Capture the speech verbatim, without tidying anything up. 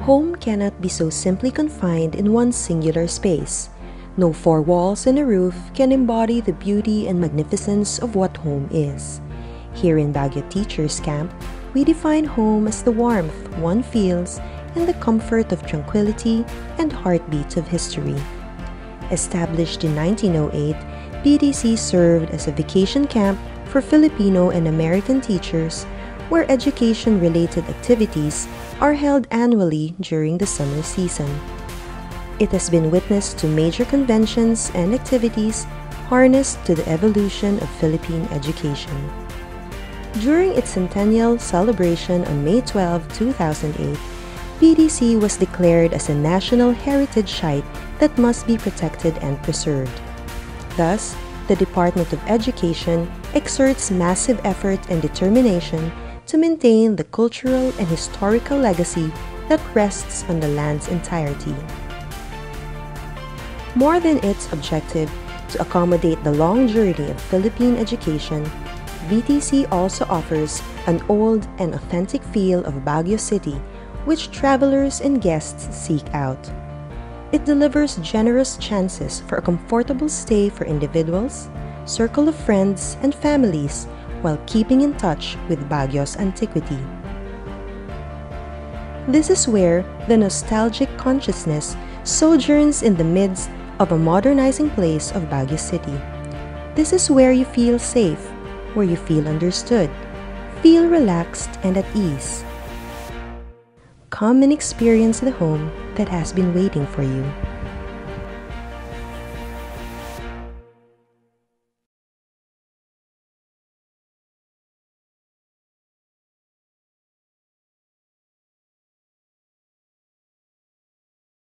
Home cannot be so simply confined in one singular space. No four walls and a roof can embody the beauty and magnificence of what home is. Here in Baguio Teachers Camp, we define home as the warmth one feels and the comfort of tranquility and heartbeat of history. Established in nineteen oh eight, B T C served as a vacation camp for Filipino and American teachers where education-related activities are held annually during the summer season. It has been witness to major conventions and activities harnessed to the evolution of Philippine education. During its centennial celebration on May twelfth, two thousand eight, B D C was declared as a national heritage site that must be protected and preserved. Thus, the Department of Education exerts massive effort and determination to maintain the cultural and historical legacy that rests on the land's entirety. More than its objective to accommodate the long journey of Philippine education, B T C also offers an old and authentic feel of Baguio City, which travelers and guests seek out. It delivers generous chances for a comfortable stay for individuals, circle of friends, and families while keeping in touch with Baguio's antiquity. This is where the nostalgic consciousness sojourns in the midst of a modernizing place of Baguio City. This is where you feel safe, where you feel understood, feel relaxed and at ease. Come and experience the home that has been waiting for you.